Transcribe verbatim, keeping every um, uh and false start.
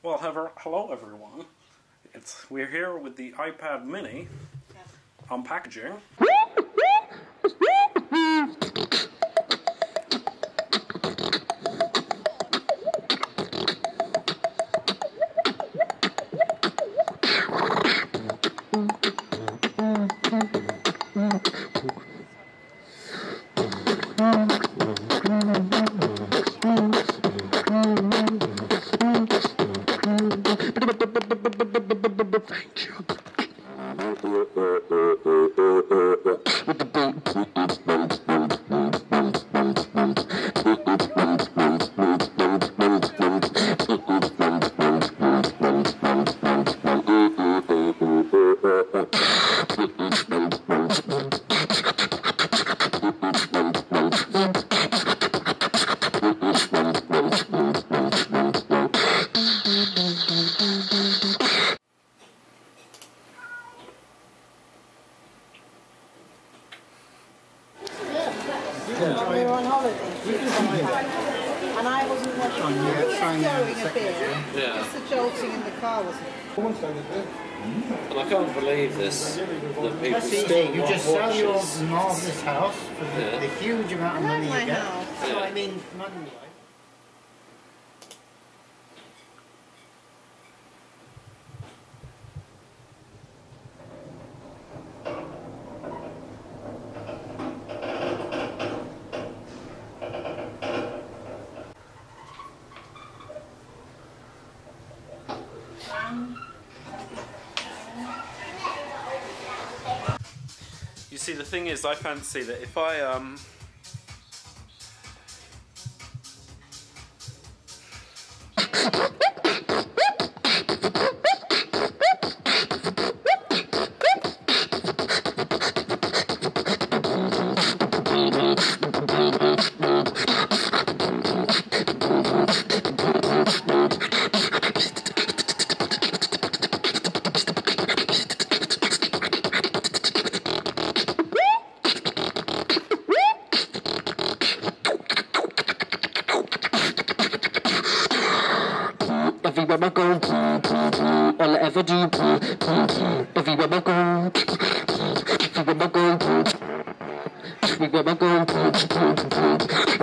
Well, hello, hello everyone. It's we're here with the iPad Mini unpackaging. Thank you. We were on holiday, and I wasn't watching. Oh, yeah, going a bit. Yeah. Just the jolting in the car wasn't. And I can't believe this, that people That's still easy. You want just sell watches. your marvellous house for the, Yeah. the huge amount of Not money my you get. house. That's what Yeah. I mean, money-wise. You see, the thing is, I fancy that if I um. Everywhere I go, all I ever do. Everywhere I go, everywhere I go, everywhere I go.